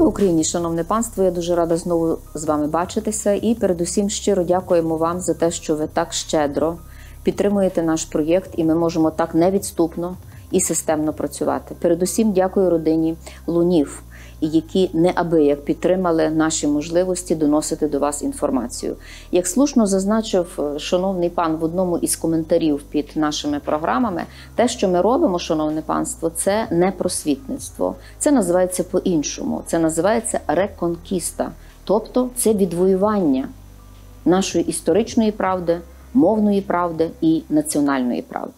Слава Україні, шановне панство! Я дуже рада знову з вами бачитися і передусім щиро дякуємо вам за те, що ви так щедро підтримуєте наш проєкт і ми можемо так невідступно і системно працювати. Передусім дякую родині Лунів, які неабияк підтримали наші можливості доносити до вас інформацію. Як слушно зазначив шановний пан в одному із коментарів під нашими програмами, те, що ми робимо, шановне панство, це не просвітництво. Це називається по-іншому. Це називається реконкіста. Тобто це відвоювання нашої історичної правди, мовної правди і національної правди.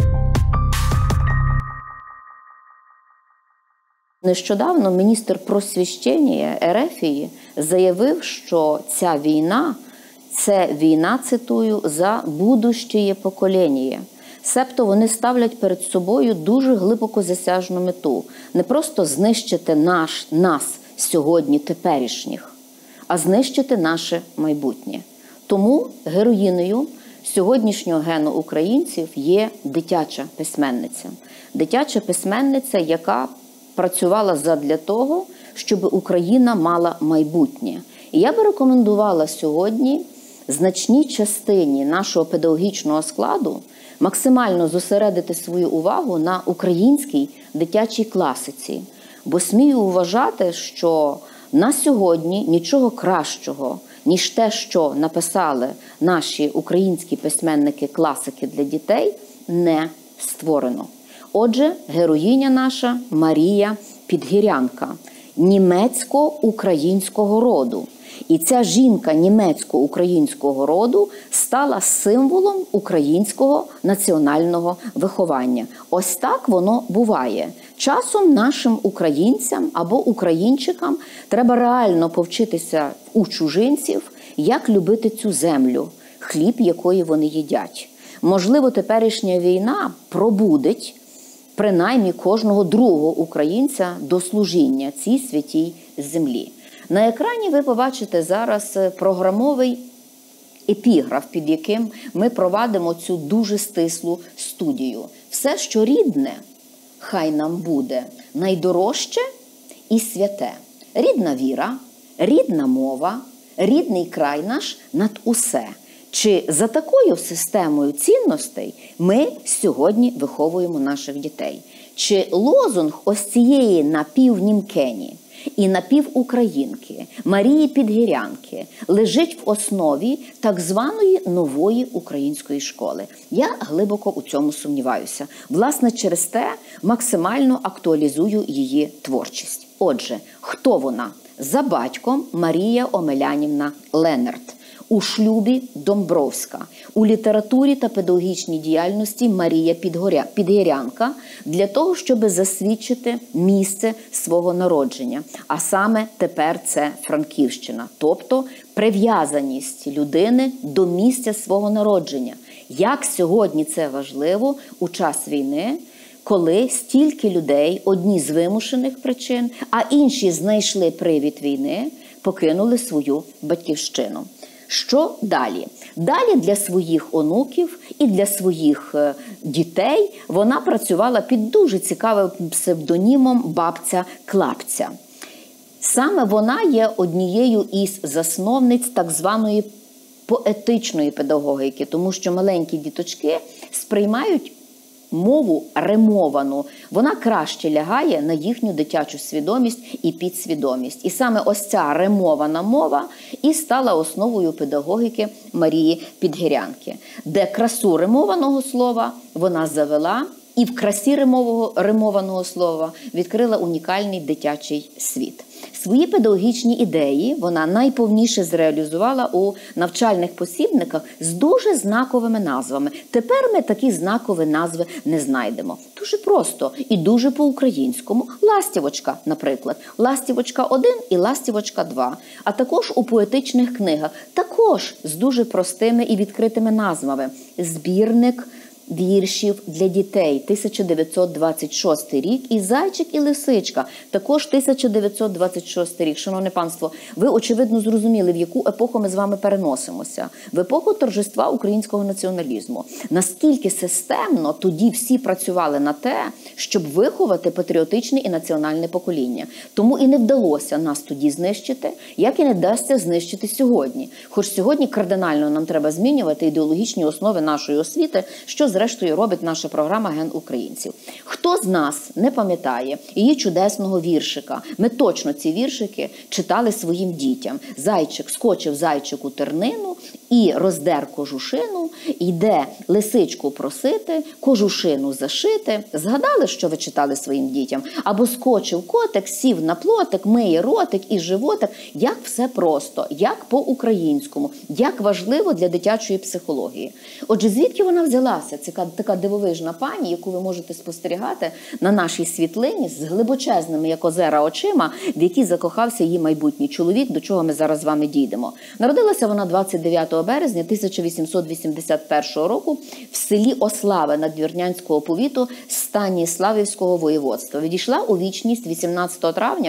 Нещодавно міністр просвіщення Ерефії заявив, що ця війна – це війна, цитую, за будущее покоління. Себто вони ставлять перед собою дуже глибоко засяжну мету. Не просто знищити нас сьогодні теперішніх, а знищити наше майбутнє. Тому героїнею сьогоднішнього гену українців є дитяча письменниця. Дитяча письменниця, яка працювала задля того, щоб Україна мала майбутнє. І я би рекомендувала сьогодні значній частині нашого педагогічного складу максимально зосередити свою увагу на українській дитячій класиці. Бо смію вважати, що на сьогодні нічого кращого, ніж те, що написали наші українські письменники-класики для дітей, не створено. Отже, героїня наша Марія Підгірянка, німецько-українського роду. І ця жінка німецько-українського роду стала символом українського національного виховання. Ось так воно буває. Часом нашим українцям або українчикам треба реально повчитися у чужинців, як любити цю землю, хліб, якої вони їдять. Можливо, теперішня війна пробудить принаймні кожного другого українця до служіння цій святій землі. На екрані ви побачите зараз програмовий епіграф, під яким ми провадимо цю дуже стислу студію. Все, що рідне, хай нам буде найдорожче і святе. Рідна віра, рідна мова, рідний край наш над усе. Чи за такою системою цінностей ми сьогодні виховуємо наших дітей? Чи лозунг ось цієї напівнімкені і напівукраїнки Марії Підгірянки лежить в основі так званої нової української школи? Я глибоко у цьому сумніваюся. Власне, через те максимально актуалізую її творчість. Отже, хто вона? За батьком Марія Омелянівна Ленерт. У шлюбі Домбровська, у літературі та педагогічній діяльності Марія Підгірянка для того, щоб засвідчити місце свого народження. А саме тепер це Франківщина, тобто прив'язаність людини до місця свого народження. Як сьогодні це важливо у час війни, коли стільки людей, одні з вимушених причин, а інші знайшли привід війни, покинули свою батьківщину. Що далі? Далі для своїх онуків і для своїх дітей вона працювала під дуже цікавим псевдонімом «Бабця Клапця». Саме вона є однією із засновниць так званої поетичної педагогіки, тому що маленькі діточки сприймають мову римовану, вона краще лягає на їхню дитячу свідомість і підсвідомість. І саме ось ця римована мова і стала основою педагогіки Марії Підгірянки, де красу римованого слова вона завела і в красі римованого слова відкрила унікальний дитячий світ. Свої педагогічні ідеї вона найповніше зреалізувала у навчальних посібниках з дуже знаковими назвами. Тепер ми такі знакові назви не знайдемо. Дуже просто і дуже по-українському. «Ластівочка», наприклад. «Ластівочка 1» і «Ластівочка 2». А також у поетичних книгах. Також з дуже простими і відкритими назвами. Збірник віршів для дітей, 1926 рік, і «Зайчик і лисичка», також 1926 рік. Шановне панство, ви, очевидно, зрозуміли, в яку епоху ми з вами переносимося. В епоху торжества українського націоналізму. Наскільки системно тоді всі працювали на те, щоб виховати патріотичне і національне покоління. Тому і не вдалося нас тоді знищити, як і не вдасться знищити сьогодні. Хоч сьогодні кардинально нам треба змінювати ідеологічні основи нашої освіти, що зрештою робить наша програма «Ген українців». Хто з нас не пам'ятає її чудесного віршика? Ми точно ці віршики читали своїм дітям. Зайчик скочив зайчику тернину і роздер кожушину, йде лисичку просити, кожушину зашити. Згадали, що ви читали своїм дітям? Або скочив котик, сів на плотик, миє ротик і животик. Як все просто, як по-українському, як важливо для дитячої психології. Отже, звідки вона взялася? Це така дивовижна пані, яку ви можете спостерігати на нашій світлині з глибочезними, як озера, очима, в які закохався її майбутній чоловік, до чого ми зараз з вами дійдемо. Народилася вона 29 березня 1881 року в селі Ославе Надвірнянського повіту Станіславівського воєводства. Відійшла у вічність 18 травня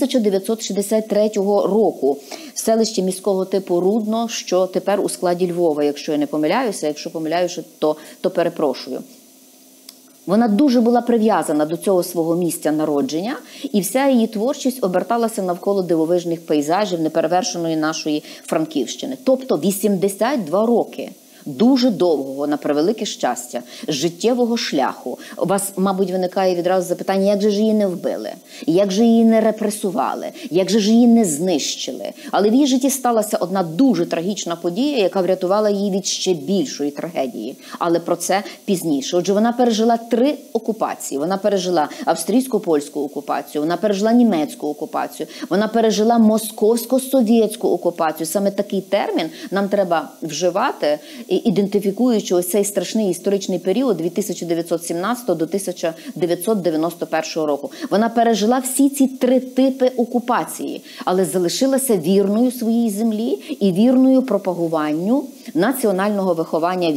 1963 року в селищі міського типу Рудно, що тепер у складі Львова, якщо я не помиляюся. Якщо помиляюся, то перепрошую. Вона дуже була прив'язана до цього свого місця народження, і вся її творчість оберталася навколо дивовижних пейзажів неперевершеної нашої Франківщини. Тобто 82 роки. Дуже довгого, на превелике щастя, життєвого шляху. У вас, мабуть, виникає відразу запитання, як же ж її не вбили, як же її не репресували, як же ж її не знищили. Але в її житті сталася одна дуже трагічна подія, яка врятувала її від ще більшої трагедії. Але про це пізніше. Отже, вона пережила 3 окупації. Вона пережила австрійсько-польську окупацію, вона пережила німецьку окупацію, вона пережила московсько-совєтську окупацію. Саме такий термін нам треба вживати, ідентифікуючи ось цей страшний історичний період від 1917 до 1991 року. Вона пережила всі ці 3 типи окупації, але залишилася вірною своїй землі і вірною пропагуванню національного виховання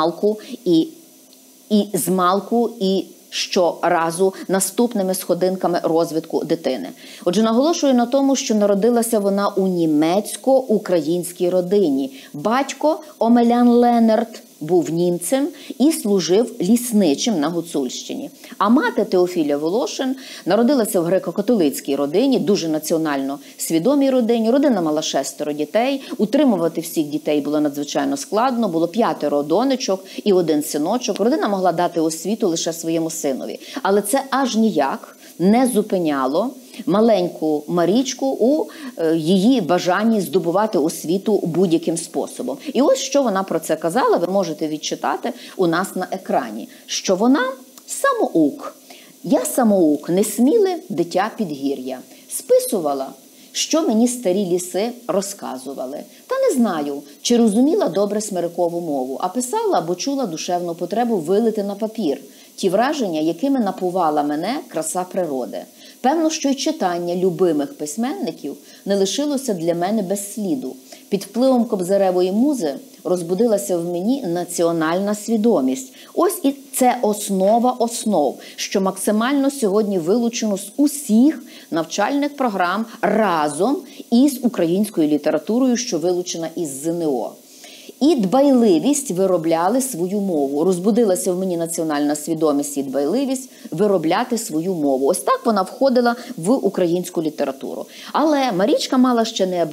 змалку і щоразу наступними сходинками розвитку дитини. Отже, наголошую на тому, що народилася вона у німецько-українській родині. Батько Омелян Ленерт був німцем і служив лісничим на Гуцульщині. А мати Теофіля Волошин народилася в греко-католицькій родині, дуже національно свідомій родині. Родина мала 6 дітей. Утримувати всіх дітей було надзвичайно складно. Було 5 донечок і 1 синочок. Родина могла дати освіту лише своєму синові. Але це аж ніяк не зупиняло маленьку Марічку у її бажанні здобувати освіту будь-яким способом. І ось що вона про це казала, ви можете відчитати у нас на екрані, що вона самоук. Я самоук, несміле дитя підгір'я. Списувала, що мені старі ліси розказували. Та не знаю, чи розуміла добре смирикову мову, а писала, бо чула душевну потребу вилити на папір ті враження, якими напувала мене краса природи. Певно, що й читання любимих письменників не лишилося для мене без сліду. Під впливом Кобзаревої музи розбудилася в мені національна свідомість. Ось і це основа основ, що максимально сьогодні вилучено з усіх навчальних програм разом із українською літературою, що вилучена із ЗНО. І дбайливість виробляли свою мову. Розбудилася в мені національна свідомість і дбайливість виробляти свою мову. Ось так вона входила в українську літературу. Але Марічка мала ще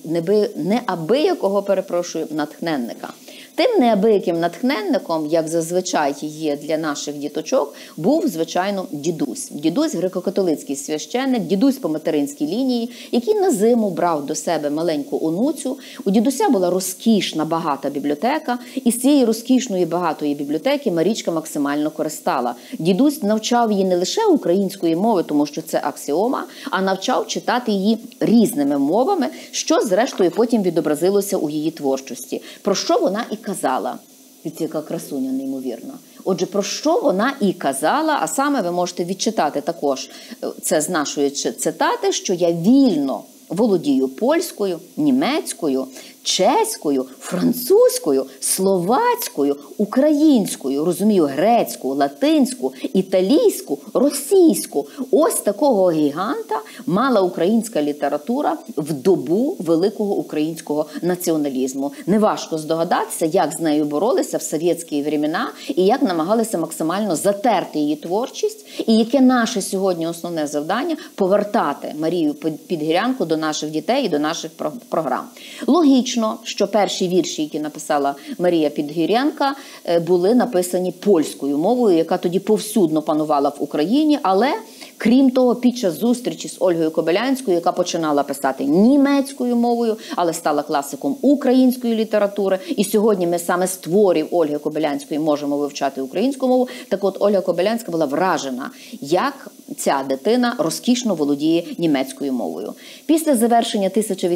неабиякого, натхненника. Тим неабияким натхненником, як зазвичай є для наших діточок, був, звичайно, дідусь. Дідусь – греко-католицький священник, дідусь по материнській лінії, який на зиму брав до себе маленьку онуцю. У дідуся була розкішна, багата бібліотека, і з цієї розкішної, багатої бібліотеки Марічка максимально користала. Дідусь навчав її не лише української мови, тому що це аксіома, а навчав читати її різними мовами, що, зрештою, потім відобразилося у її творчості. Про що вона і казала. Від яка красуня неймовірна. Отже, про що вона і казала, а саме ви можете відчитати також це з нашої цитати, що я вільно володію польською, німецькою, чеською, французькою, словацькою, українською, розумію, грецьку, латинську, італійську, російську. Ось такого гіганта мала українська література в добу великого українського націоналізму. Неважко здогадатися, як з нею боролися в совєтські времена і як намагалися максимально затерти її творчість, і яке наше сьогодні основне завдання – повертати Марію Підгірянку до наших дітей і до наших програм. Логічно, що перші вірші, які написала Марія Підгірянка, були написані польською мовою, яка тоді повсюдно панувала в Україні, але крім того, під час зустрічі з Ольгою Кобилянською, яка починала писати німецькою мовою, але стала класиком української літератури, і сьогодні ми саме з творів Ольги Кобилянської можемо вивчати українську мову, так от Ольга Кобилянська була вражена, як ця дитина розкішно володіє німецькою мовою. Після завершення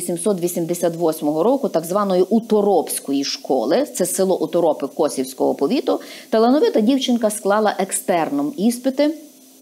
1888 року так званої Уторопської школи, це село Уторопи Косівського повіту, талановита дівчинка склала екстерном іспити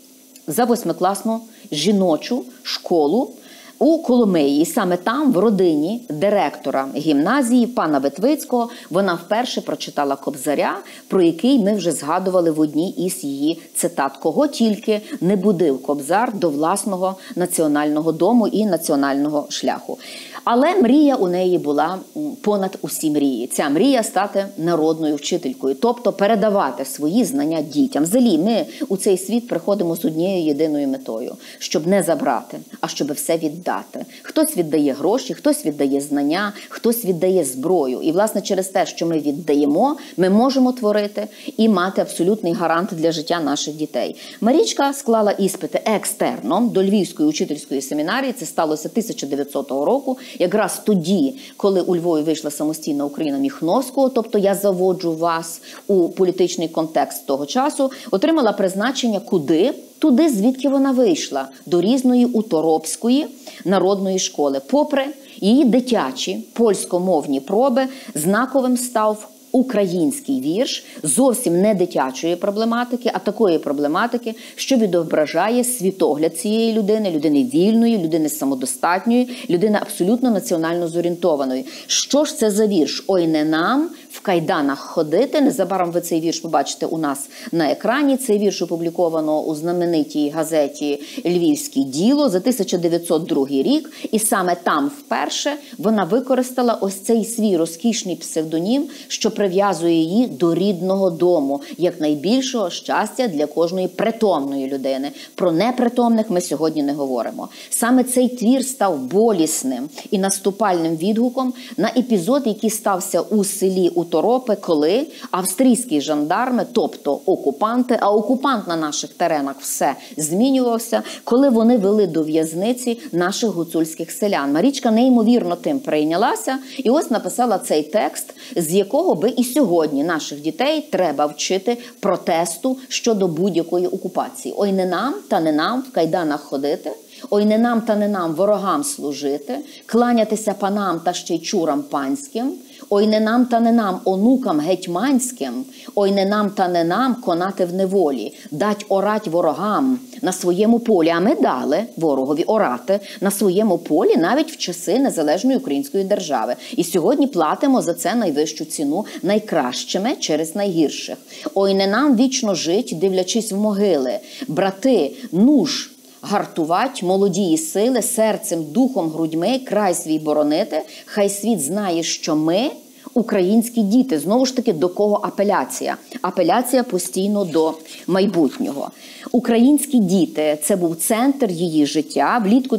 за 8-класну жіночу школу у Коломиї. І саме там, в родині директора гімназії, пана Витвицького, вона вперше прочитала Кобзаря, про який ми вже згадували в одній із її цитат. Кого тільки не будив Кобзар до власного національного дому і національного шляху. Але мрія у неї була понад усі мрії. Ця мрія стати народною вчителькою, тобто передавати свої знання дітям. Взагалі, ми у цей світ приходимо з однією єдиною метою, щоб не забрати, а щоб все віддати. Хтось віддає гроші, хтось віддає знання, хтось віддає зброю. І, власне, через те, що ми віддаємо, ми можемо творити і мати абсолютний гарант для життя наших дітей. Марічка склала іспити екстерном до Львівської учительської семінарії. Це сталося 1900 року. Якраз тоді, коли у Львові вийшла самостійна Україна Міхновського, тобто я заводжу вас у політичний контекст того часу, отримала призначення куди? Туди, звідки вона вийшла, до різної Уторопської народної школи. Попри її дитячі польськомовні проби, знаковим став український вірш, зовсім не дитячої проблематики, а такої проблематики, що відображає світогляд цієї людини, людини вільної, людини самодостатньої, людини абсолютно національно зорієнтованої. Що ж це за вірш? «Ой, не нам в кайданах ходити». Незабаром ви цей вірш побачите у нас на екрані. Цей вірш опубліковано у знаменитій газеті «Львівське діло» за 1902 рік. І саме там вперше вона використала ось цей свій розкішний псевдонім, що прив'язує її до рідного дому, як найбільшого щастя для кожної притомної людини. Про непритомних ми сьогодні не говоримо. Саме цей твір став болісним і наступальним відгуком на епізод, який стався у селі Уторопи, коли австрійські жандарми, тобто окупанти, а окупант на наших теренах все змінювався, коли вони вели до в'язниці наших гуцульських селян. Марічка неймовірно тим прийнялася і ось написала цей текст, з якого би і сьогодні наших дітей треба вчити протесту щодо будь-якої окупації. Ой, не нам та не нам в кайданах ходити, ой, не нам та не нам ворогам служити, кланятися панам та ще й чурам панським, ой, не нам та не нам онукам гетьманським, ой, не нам та не нам конати в неволі, дать орать ворогам на своєму полі. А ми дали ворогові орати на своєму полі навіть в часи незалежної української держави. І сьогодні платимо за це найвищу ціну найкращими через найгірших. Ой, не нам вічно жить, дивлячись в могили. Брати, нуж гартувать, молодії сили, серцем, духом, грудьми, край свій боронити, хай світ знає, що ми українські діти. Знову ж таки, до кого апеляція? Апеляція постійно до майбутнього. Українські діти – це був центр її життя. Влітку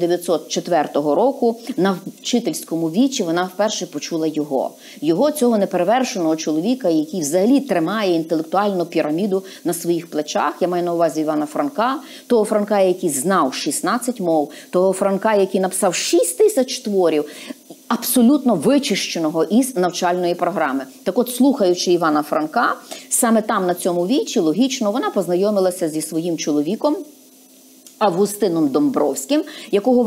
1904 року на вчительському вічі вона вперше почула його, цього неперевершеного чоловіка, який взагалі тримає інтелектуальну піраміду на своїх плечах. Я маю на увазі Івана Франка, того Франка, який знав 16 мов, того Франка, який написав 6 тисяч творів, абсолютно вичищеного із навчальної програми. Так от, слухаючи Івана Франка, саме там, на цьому вічі, логічно, вона познайомилася зі своїм чоловіком, Августином Домбровським, якого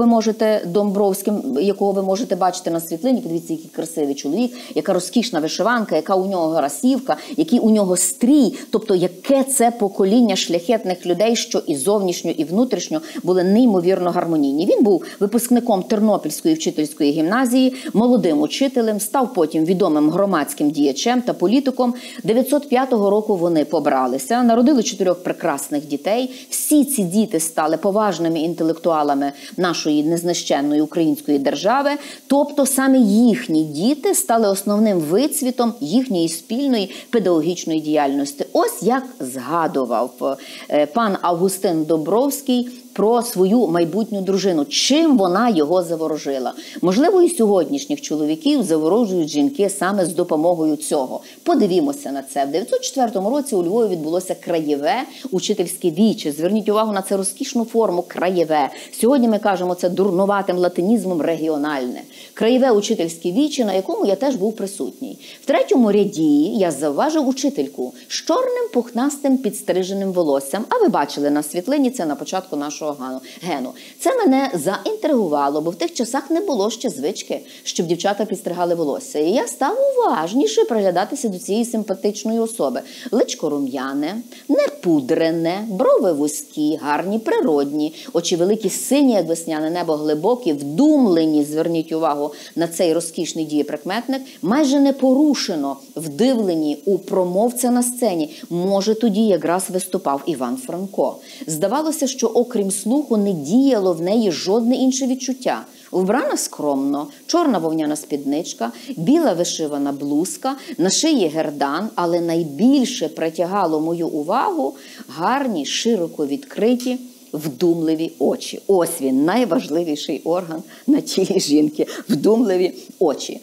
ви можете бачити на світлині. Подивіться, який красивий чоловік, яка розкішна вишиванка, яка у нього расівка, який у нього стрій. Тобто, яке це покоління шляхетних людей, що і зовнішньо, і внутрішньо були неймовірно гармонійні. Він був випускником Тернопільської вчительської гімназії, молодим учителем, став потім відомим громадським діячем та політиком. 905 року вони побралися, народили 4 прекрасних дітей. Всі ці діти стали поважними інтелектуалами нашої незнищенної української держави. Тобто саме їхні діти стали основним вицвітом їхньої спільної педагогічної діяльності. Ось як згадував пан Августин Домбровський про свою майбутню дружину. Чим вона його заворожила? Можливо, і сьогоднішніх чоловіків заворожують жінки саме з допомогою цього. Подивімося на це. В 904 році у Львові відбулося краєве учительське віче. Зверніть увагу на це розкішну форму краєве. Сьогодні ми кажемо це дурнуватим латинізмом регіональне. Краєве учительське віче, на якому я теж був присутній. В 3-му ряді я завважив учительку з чорним пухнастим підстриженим волоссям. А ви бачили на світлині це на початку нашого гену. Це мене заінтригувало, бо в тих часах не було ще звички, щоб дівчата підстригали волосся. І я став уважніше приглядатися до цієї симпатичної особи. Личко рум'яне, не пудрене, брови вузькі, гарні, природні, очі великі, сині, як весняне небо, глибокі, вдумлені, зверніть увагу на цей розкішний дієприкметник, майже непорушено вдивлені у промовця на сцені. Може, тоді якраз виступав Іван Франко. Здавалося, що окрім слуху не діяло в неї жодне інше відчуття. Вбрана скромно, чорна вовняна спідничка, біла вишивана блузка, на шиї гердан, але найбільше притягало мою увагу гарні, широко відкриті, вдумливі очі. Ось він, найважливіший орган на тілі жінки – вдумливі очі.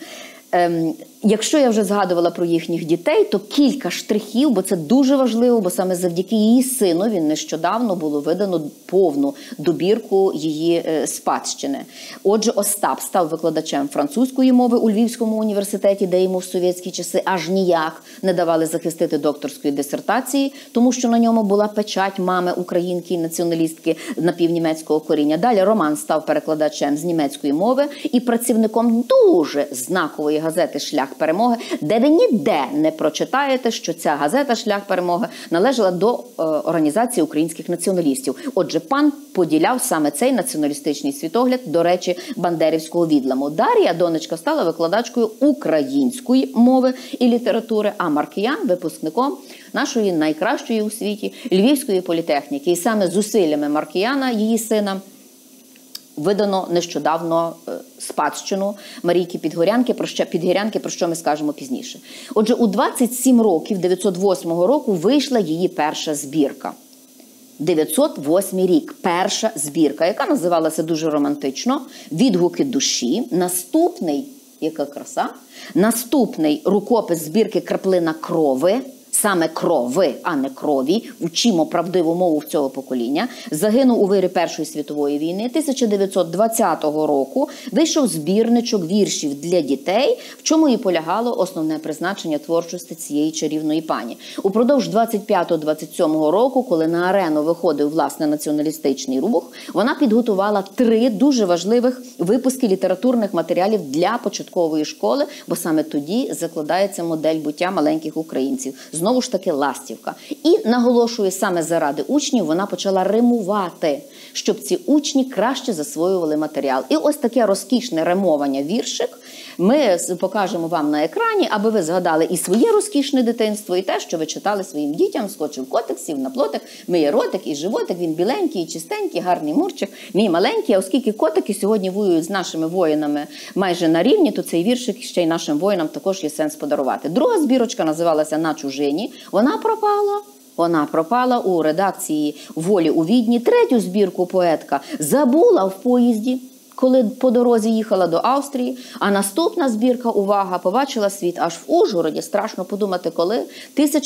Якщо я вже згадувала про їхніх дітей, то кілька штрихів, бо це дуже важливо, бо саме завдяки її синові нещодавно було видано повну добірку її спадщини. Отже, Остап став викладачем французької мови у Львівському університеті, де йому в совєтські часи аж ніяк не давали захистити докторської дисертації, тому що на ньому була печать мами українки, націоналістки напівнімецького коріння. Далі Роман став перекладачем з німецької мови і працівником дуже знакової газети «Шлях перемоги», де ви ніде не прочитаєте, що ця газета «Шлях перемоги» належала до організації українських націоналістів. Отже, пан поділяв саме цей націоналістичний світогляд, до речі, бандерівського відламу. Дар'я, донечка, стала викладачкою української мови і літератури, а Маркіян – випускником нашої найкращої у світі Львівської політехніки. І саме зусиллями Маркіяна, її сина, видано нещодавно спадщину Марійки Підгорянки, про що ми скажемо пізніше. Отже, у 27 років, 908 року, вийшла її перша збірка. 908 рік, перша збірка, яка називалася дуже романтично «Відгуки душі». Наступний, яка краса, наступний рукопис збірки «Краплина крови», саме крови, а не крові, вчимо правдиву мову в цього покоління, загинув у вирі Першої світової війни. 1920 року вийшов збірничок віршів для дітей, в чому і полягало основне призначення творчості цієї чарівної пані. Упродовж 25-27 року, коли на арену виходив, власне, націоналістичний рух, вона підготувала 3 дуже важливих випуски літературних матеріалів для початкової школи, бо саме тоді закладається модель буття маленьких українців. Знову ж таки, ластівка. І, наголошую, саме заради учнів вона почала римувати, щоб ці учні краще засвоювали матеріал. І ось таке розкішне римовання віршик ми покажемо вам на екрані, аби ви згадали і своє розкішне дитинство, і те, що ви читали своїм дітям. Скочив котик, сів на плотик, миє ротик і животик, він біленький, чистенький, гарний мурчик, мій маленький. А оскільки котики сьогодні воюють з нашими воїнами майже на рівні, то цей віршик ще й нашим воїнам також є сенс подарувати. Друга збірочка називалася «На чужині». Вона пропала у редакції «Волі» у Відні. Третю збірку поетка забула в поїзді, коли по дорозі їхала до Австрії. А наступна збірка, увага, побачила світ аж в Ужгороді, страшно подумати коли,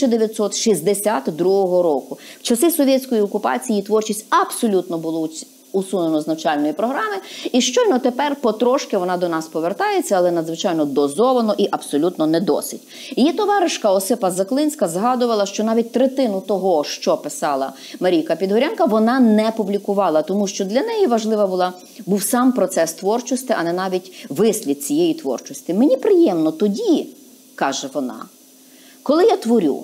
1962 року. В часи совєтської окупації творчість абсолютно була усунено з навчальної програми. І щойно тепер потрошки вона до нас повертається, але надзвичайно дозовано і абсолютно не досить. Її товаришка Осипа Заклинська згадувала, що навіть третину того, що писала Марійка Підгорянка, вона не публікувала, тому що для неї був сам процес творчості, а не навіть вислід цієї творчості. Мені приємно тоді, каже вона, коли я творю.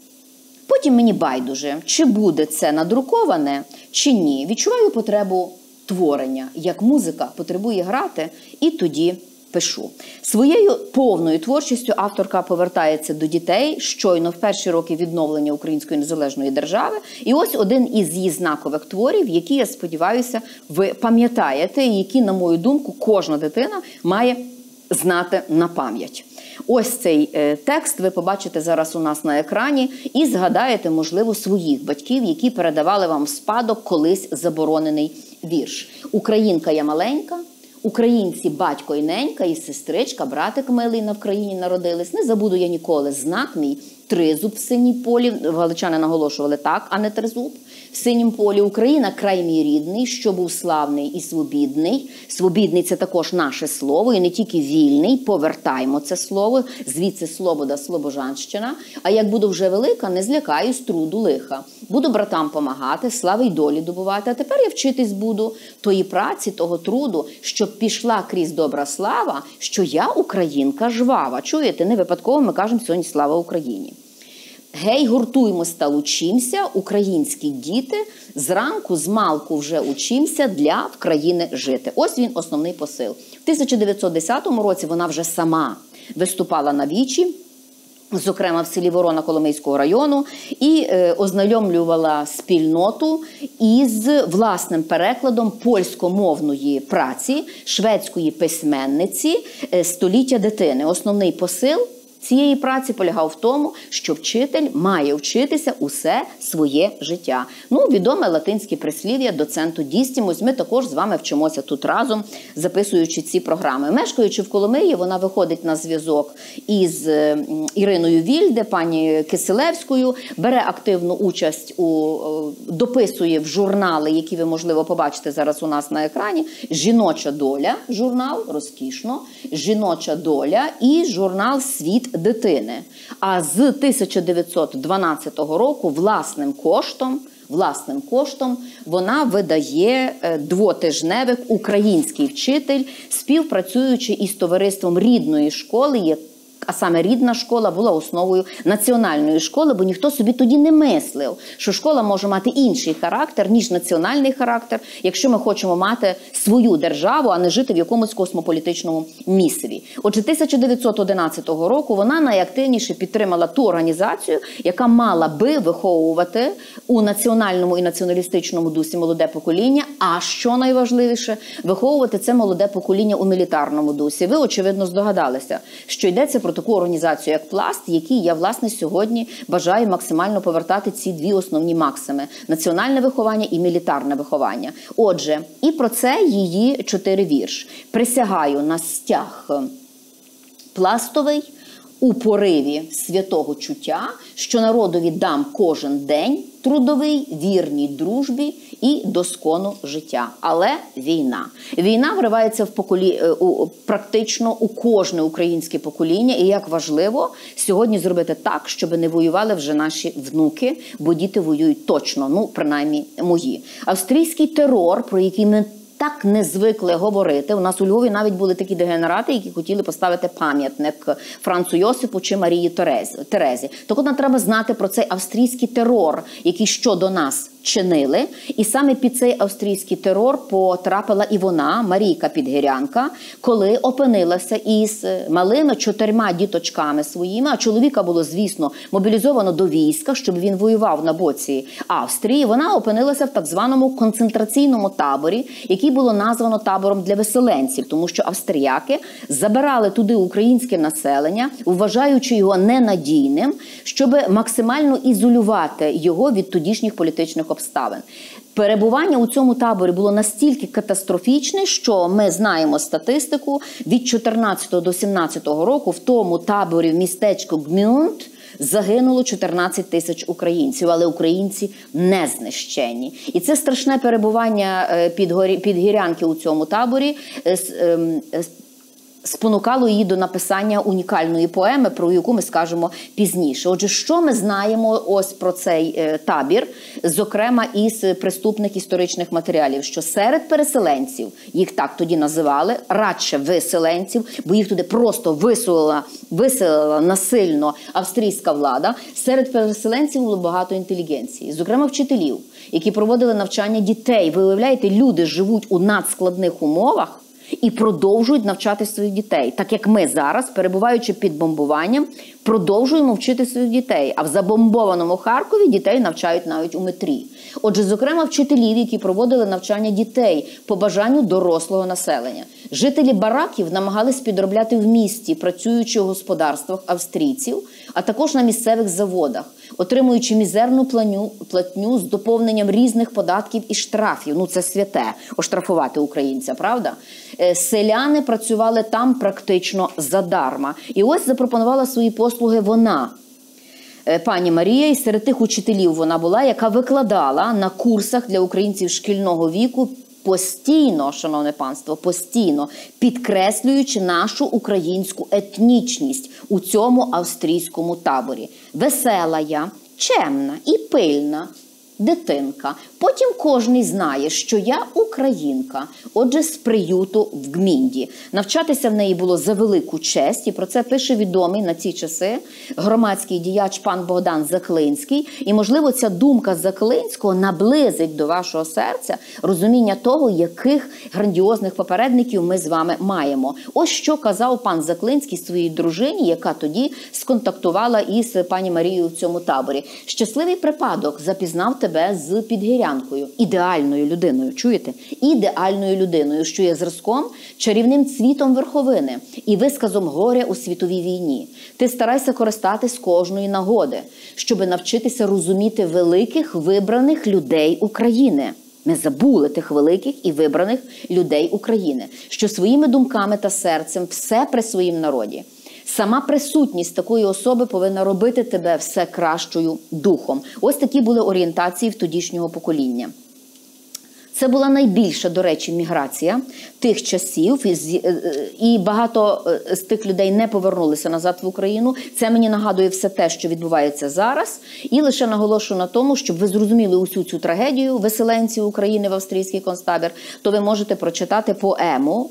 Потім мені байдуже, чи буде це надруковане, чи ні. Відчуваю потребу творення, як музика потребує грати, і тоді пишу. Своєю повною творчістю авторка повертається до дітей щойно в перші роки відновлення Української незалежної держави. І ось один із її знакових творів, які, я сподіваюся, ви пам'ятаєте, і які, на мою думку, кожна дитина має знати на пам'ять. Ось цей текст ви побачите зараз у нас на екрані і згадаєте, можливо, своїх батьків, які передавали вам в спадок колись заборонений вірш. «Українка я маленька, українці батько і ненька, і сестричка, братик милий на Вкраїні народились. Не забуду я ніколи знак мій, тризуб в синій полі». Галичани наголошували так, а не тризуб. В синім полі Україна – край мій рідний, що був славний і свобідний. Свобідний – це також наше слово, і не тільки вільний. Повертаймо це слово, звідси свобода, слобожанщина. А як буду вже велика, не злякаюсь труду лиха. Буду братам помагати, слави й долі добувати. А тепер я вчитись буду тої праці, того труду, щоб пішла крізь добра слава, що я українка жвава. Чуєте, не випадково ми кажемо сьогодні «Слава Україні». Гей, гуртуймось та учимся, українські діти, зранку, змалку вже учимся для країни жити. Ось він основний посил. В 1910 році вона вже сама виступала на вічі, зокрема в селі Ворона Коломийського району, і ознайомлювала спільноту із власним перекладом польськомовної праці шведської письменниці «Століття дитини». Основний посил цієї праці полягав в тому, що вчитель має вчитися усе своє життя. Відоме латинське прислів'я «Доценту дістімус». Ми також з вами вчимося тут разом, записуючи ці програми. Мешкаючи в Коломиї, вона виходить на зв'язок із Іриною Вільде, пані Киселевською, бере активну участь, дописує в журнали, які ви, можливо, побачите зараз у нас на екрані. «Жіноча доля» журнал, розкішно, «Жіноча доля» і журнал «Світ дитини». А з 1912 року власним коштом вона видає двотижневик «Український вчитель», співпрацюючи із товариством рідної школи, а саме рідна школа була основою національної школи, бо ніхто собі тоді не мислив, що школа може мати інший характер, ніж національний характер, якщо ми хочемо мати свою державу, а не жити в якомусь космополітичному місиві. Отже, 1911 року вона найактивніше підтримала ту організацію, яка мала би виховувати у національному і націоналістичному дусі молоде покоління, а що найважливіше, виховувати це молоде покоління у мілітарному дусі. Ви, очевидно, здогадалися, що йдеться про таку організацію, як «Пласт», якій я, власне, сьогодні бажаю максимально повертати ці дві основні максими – національне виховання і мілітарне виховання. Отже, і про це її 4 вірші. «Присягаю на стяг пластовий, у пориві святого чуття, що народові дам кожен день, трудовий, вірній дружбі і доскону життя». Але війна. Війна вривається практично у кожне українське покоління. І як важливо сьогодні зробити так, щоб не воювали вже наші внуки, бо діти воюють точно, принаймні мої. Австрійський терор, про який ми так не звикли говорити. У нас у Львові навіть були такі дегенерати, які хотіли поставити пам'ятник Францу Йосипу чи Марії Терезі. Так от нам треба знати про цей австрійський терор, який щодо нас чинили. І саме під цей австрійський терор потрапила і вона, Марійка Підгірянка, коли опинилася із малими 4 діточками своїми, а чоловіка було, звісно, мобілізовано до війська, щоб він воював на боці Австрії. Вона опинилася в так званому концентраційному таборі, який було названо табором для виселенців, тому що австріяки забирали туди українське населення, вважаючи його ненадійним, щоб максимально ізолювати його від тодішніх політичних обставин. Перебування у цьому таборі було настільки катастрофічне, що ми знаємо статистику, від 14 до 17 року в тому таборі в містечку Гмюнд Загинуло 14 тисяч українців, але українці не знищені. І це страшне перебування підгірянки у цьому таборі спонукало її до написання унікальної поеми, про яку ми скажемо пізніше. Отже, що ми знаємо ось про цей табір, зокрема із приступних історичних матеріалів, що серед переселенців, їх так тоді називали, радше виселенців, бо їх туди просто виселила насильно австрійська влада, серед переселенців було багато інтелігенції, зокрема вчителів, які проводили навчання дітей. Ви уявляєте, люди живуть у надскладних умовах, і продовжують навчати своїх дітей. Так як ми зараз, перебуваючи під бомбуванням, продовжуємо вчити своїх дітей. А в забомбованому Харкові дітей навчають навіть у метрі. Отже, зокрема, вчителів, які проводили навчання дітей по бажанню дорослого населення. Жителі бараків намагались підробляти в місті, працюючи в господарствах австрійців, а також на місцевих заводах, отримуючи мізерну платню з доповненням різних податків і штрафів. Ну, це святе – оштрафувати українця, правда? Селяни працювали там практично задарма. І ось запропонувала свої послуги вона, пані Марія, і серед тих учителів вона була, яка викладала на курсах для українців шкільного віку постійно, шановне панство, постійно підкреслюючи нашу українську етнічність у цьому австрійському таборі. Весела я, чемна і пильна дитинка. Потім кожний знає, що я українка, отже, з приюту в Гмінді. Навчатися в неї було за велику честь, і про це пише відомий на ці часи громадський діяч пан Богдан Заклинський. І, можливо, ця думка Заклинського наблизить до вашого серця розуміння того, яких грандіозних попередників ми з вами маємо. Ось що казав пан Заклинський своїй дружині, яка тоді сконтактувала із пані Марією в цьому таборі. Щасливий припадок запізнав тебе з підгірянкою, ідеальною людиною, чуєте? Ідеальною людиною, що є зразком, чарівним цвітом верховини і висказом горя у світовій війні. Ти старайся користатись кожної нагоди, щоби навчитися розуміти великих вибраних людей України. Ми забули тих великих і вибраних людей України, що своїми думками та серцем все при своїм народі. Сама присутність такої особи повинна робити тебе все кращою духом. Ось такі були орієнтації в тодішнього покоління. Це була найбільша, до речі, міграція тих часів, і багато з тих людей не повернулися назад в Україну. Це мені нагадує все те, що відбувається зараз. І лише наголошую на тому, щоб ви зрозуміли усю цю трагедію виселенців України в австрійський концтабір, то ви можете прочитати поему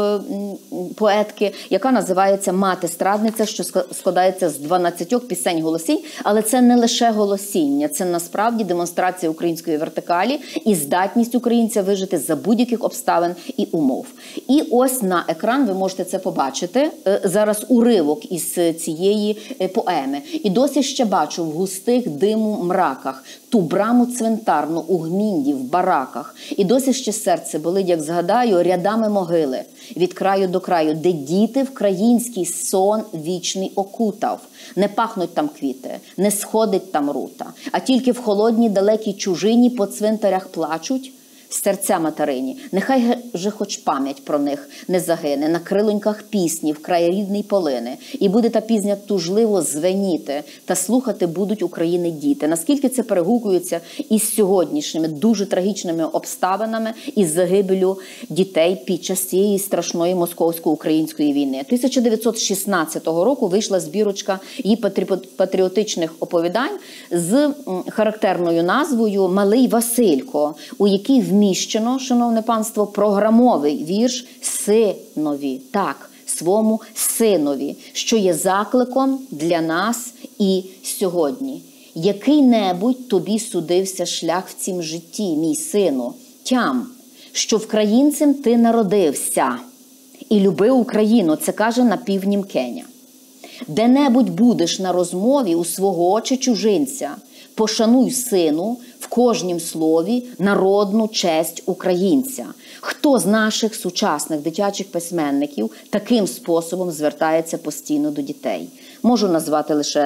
поетки, яка називається «Мати-страдниця», що складається з 12 пісень-голосінь. Але це не лише голосіння, це насправді демонстрація української вертикалі і здатність українця вижити за будь-яких обставин і умов. І ось на екран ви можете це побачити. Зараз уривок із цієї поеми. І досі ще бачу в густих диму мраках ту браму цвинтарну у Гмінді, в бараках. І досі ще серце болить, як згадаю, рядами могили від краю до краю, де діти вкраїнський сон вічний окутав. Не пахнуть там квіти, не сходить там рута, а тільки в холодній далекій чужині по цвинтарях плачуть серця материні. Нехай же хоч пам'ять про них не загине на крилоньках пісні вкрай рідний полини. І буде та пісня тужливо звеніти, та слухати будуть України діти. Наскільки це перегукується із сьогоднішніми дуже трагічними обставинами із загибелю дітей під час цієї страшної московсько-української війни. 1916 року вийшла збірочка її патріотичних оповідань з характерною назвою «Малий Василько», у якій вміщено, шановне панство, програмовий вірш «Синові». Так, свому синові, що є закликом для нас і сьогодні. Який-небудь тобі судився шлях в цім житті, мій сину, тям, що вкраїнцем ти народився і любив Україну, це каже на півдні Мкеня. Де-небудь будеш на розмові у свого чи чужинця, пошануй, сину, в кожнім слові народну честь українця. Хто з наших сучасних дитячих письменників таким способом звертається постійно до дітей? Можу назвати лише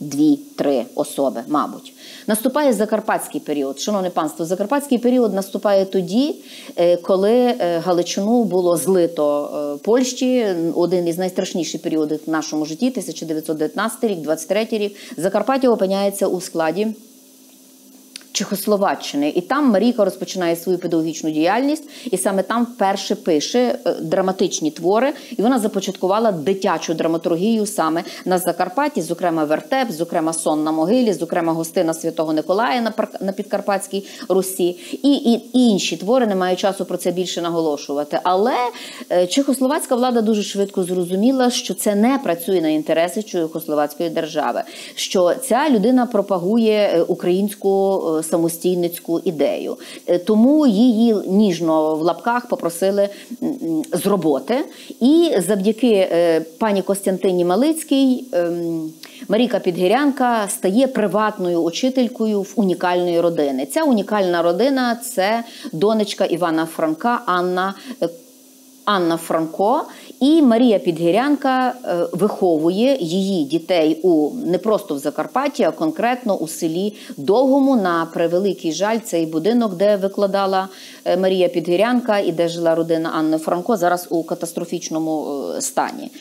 2-3 особи, мабуть. Наступає Закарпатський період. Шановне панство, Закарпатський період наступає тоді, коли Галичину було злито Польщі. Один із найстрашніших періодів в нашому житті, 1919 рік, 23 рік. Закарпаття опиняється у складі Чехословаччини. І там Марійка розпочинає свою педагогічну діяльність, і саме там вперше пише драматичні твори, і вона започаткувала дитячу драматургію саме на Закарпатті, зокрема «Вертеп», зокрема «Сон на могилі», зокрема «Гостина Святого Николая» на Підкарпатській Русі, і інші твори, не маю часу про це більше наголошувати. Але чехословацька влада дуже швидко зрозуміла, що це не працює на інтереси чехословацької держави, що ця людина пропагує українську самостійницьку ідею. Тому її ніжно в лапках попросили з роботи. І завдяки пані Костянтині Малицькій Марійка Підгірянка стає приватною учителькою в унікальної родини. Ця унікальна родина – це донечка Івана Франка Анна Франко, і Марія Підгірянка виховує її дітей не просто в Закарпатті, а конкретно у селі Довгому. На превеликий жаль, цей будинок, де викладала Марія Підгірянка і де жила родина Анни Франко, зараз у катастрофічному стані.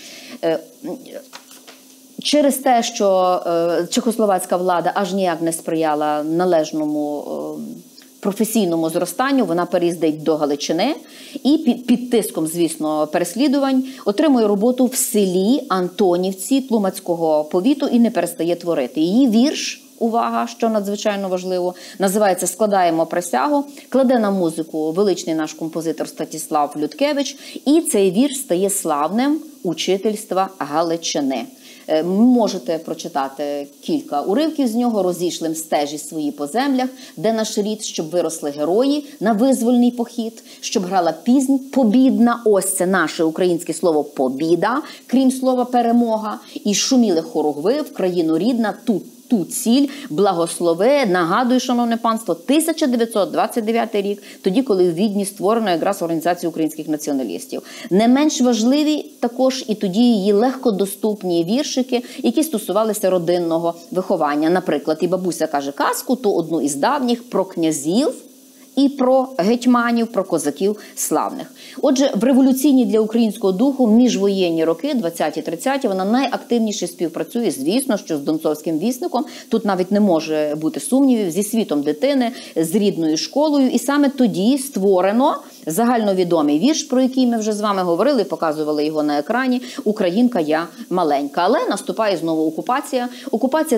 Через те, що чехословацька влада аж ніяк не сприяла належному професійному зростанню, вона переїздить до Галичини і під тиском, звісно, переслідувань отримує роботу в селі Антонівці Тлумацького повіту і не перестає творити. Її вірш, увага, що надзвичайно важливо, називається «Складаємо присягу», кладе на музику величний наш композитор Статіслав Людкевич, і цей вірш стає славним учительства Галичини. Можете прочитати кілька уривків з нього. «Розійшлим стежі свої по землях, де наш рід, щоб виросли герої на визвольний похід, щоб грала піснь побідна». Ось це наше українське слово «побіда», крім слова «перемога». І шуміли хоругви в країну рідна, ту ціль, благослови. Нагадую, шановне панство, 1929 рік, тоді, коли в Відні створено якраз Організацію українських націоналістів. Не менш важливі також і тоді її легкодоступні віршики, які стосувалися родинного виховання. Наприклад, і бабуся каже казку, то одну із давніх, про князів і про гетьманів, про козаків славних. Отже, в революційні для українського духу міжвоєнні роки, 20-30, вона найактивніше співпрацює, звісно, що з Донцовським вісником, тут навіть не може бути сумнівів, зі світом дитини, з рідною школою, і саме тоді створено загальновідомий вірш, про який ми вже з вами говорили, показували його на екрані, «Українка я маленька». Але наступає знову окупація. Окупація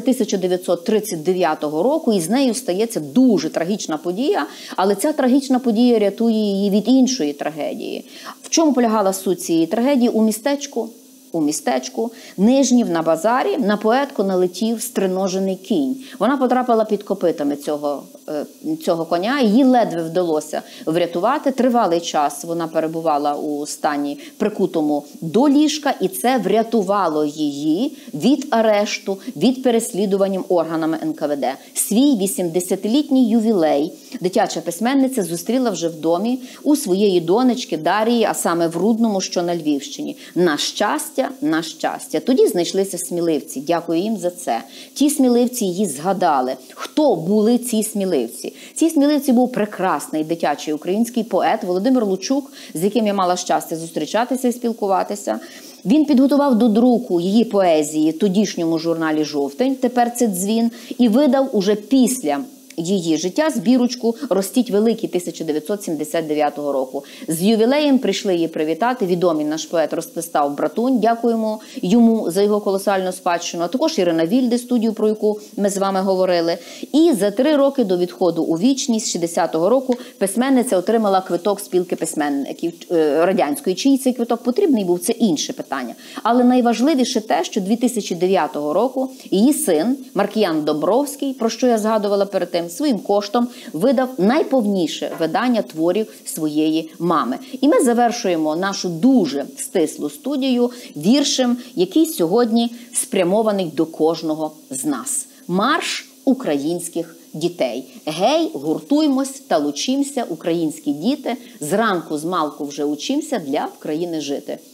1939 року, і з нею стається дуже трагічна подія, але ця трагічна подія рятує її від іншої трагедії. В чому полягала суть цієї трагедії? У містечку Нижнів на базарі на поетку налетів стриножений кінь. Вона потрапила під копитами цього коня, їй ледве вдалося врятувати. Тривалий час вона перебувала у стані прикутому до ліжка, і це врятувало її від арешту, від переслідувань органами НКВД. Свій 80-літній ювілей дитяча письменниця зустріла вже в домі у своєї донечки Дарії, а саме в Рудному, що на Львівщині. На щастя. Тоді знайшлися сміливці. Дякую їм за це. Ті сміливці її згадали. Хто були ці сміливці? Ці сміливці був прекрасний дитячий український поет Володимир Лучук, з яким я мала щастя зустрічатися і спілкуватися. Він підготував до друку її поезії в тодішньому журналі «Жовтень», тепер це «Дзвін», і видав уже після її життя збірочку «Ростіть великі» 1979 року. З ювілеєм прийшли її привітати відомий наш поет Ростислав Братунь, дякуємо йому за його колосальну спадщину, а також Ірина Вільде, студію, про яку ми з вами говорили. І за 3 роки до відходу у вічність 60-го року письменниця отримала квиток спілки письменників радянської. Чий цей квиток потрібний був, це інше питання. Але найважливіше те, що 2009 року її син Маркіян Домбровський, про що я згадувала перед тим, своїм коштом видав найповніше видання творів своєї мами. І ми завершуємо нашу дуже стислу студію віршем, який сьогодні спрямований до кожного з нас. Марш українських дітей. Гей, гуртуймось та лучимся, українські діти, зранку змалку вже учимся для України жити.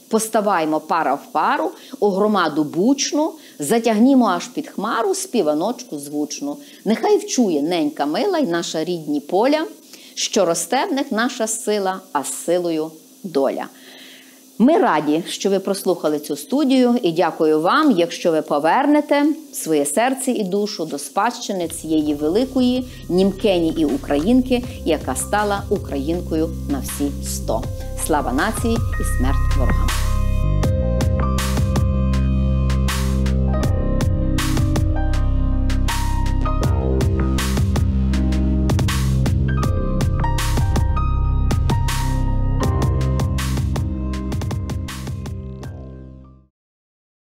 Поставаймо пара в пару, у громаду бучну, затягнімо аж під хмару співаночку звучну. Нехай вчує ненька мила й наша рідні поля, що росте в них наша сила, а з силою доля. Ми раді, що ви прослухали цю студію, і дякую вам, якщо ви повернете своє серце і душу до спадщини цієї великої німкені і українки, яка стала українкою на всі 100. Слава нації і смерть ворогам!